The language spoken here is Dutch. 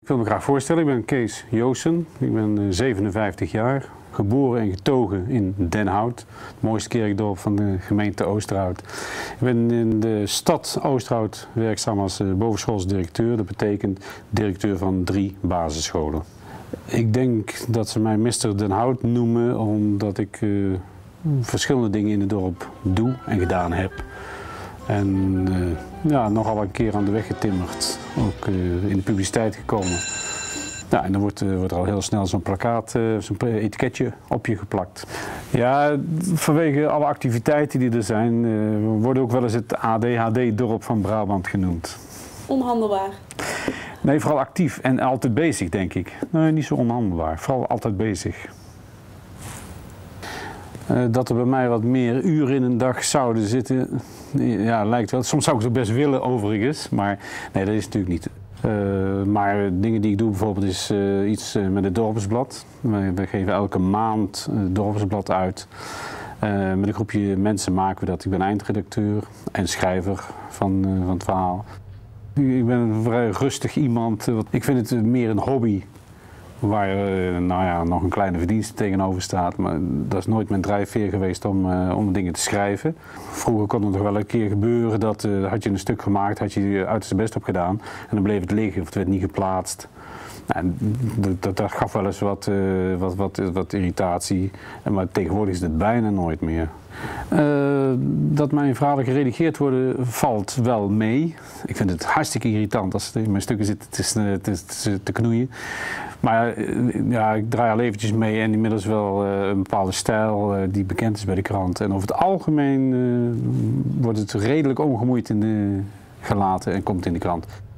Ik wil me graag voorstellen, ik ben Kees Joossen, ik ben 57 jaar, geboren en getogen in Den Hout, het mooiste kerkdorp van de gemeente Oosterhout. Ik ben in de stad Oosterhout werkzaam als bovenschoolsdirecteur, dat betekent directeur van 3 basisscholen. Ik denk dat ze mij Mr. Den Hout noemen omdat ik verschillende dingen in het dorp doe en gedaan heb. En ja, nogal een keer aan de weg getimmerd, ook in de publiciteit gekomen. Ja, en dan wordt er al heel snel zo'n plakkaat, zo'n etiketje op je geplakt. Ja, vanwege alle activiteiten die er zijn, worden ook wel eens het ADHD-dorp van Brabant genoemd. Onhandelbaar? Nee, vooral actief en altijd bezig, denk ik. Nee, niet zo onhandelbaar, vooral altijd bezig. Dat er bij mij wat meer uren in een dag zouden zitten, ja, lijkt wel. Soms zou ik het ook best willen overigens, maar nee, dat is natuurlijk niet. Maar dingen die ik doe bijvoorbeeld is iets met het dorpsblad. We geven elke maand het dorpsblad uit. Met een groepje mensen maken we dat. Ik ben eindredacteur en schrijver van het verhaal. Ik ben een vrij rustig iemand. Ik vind het meer een hobby. Waar nou ja, nog een kleine verdienste tegenover staat, maar dat is nooit mijn drijfveer geweest om dingen te schrijven. Vroeger kon het nog wel een keer gebeuren dat had je een stuk gemaakt, had je je uiterste best op gedaan en dan bleef het liggen of het werd niet geplaatst. En dat gaf wel eens wat irritatie, maar tegenwoordig is het bijna nooit meer. Dat mijn verhalen geredigeerd worden valt wel mee. Ik vind het hartstikke irritant als het in mijn stukken zit te knoeien. Maar ja, ik draai al eventjes mee en inmiddels wel een bepaalde stijl die bekend is bij de krant. En over het algemeen wordt het redelijk ongemoeid gelaten en komt in de krant.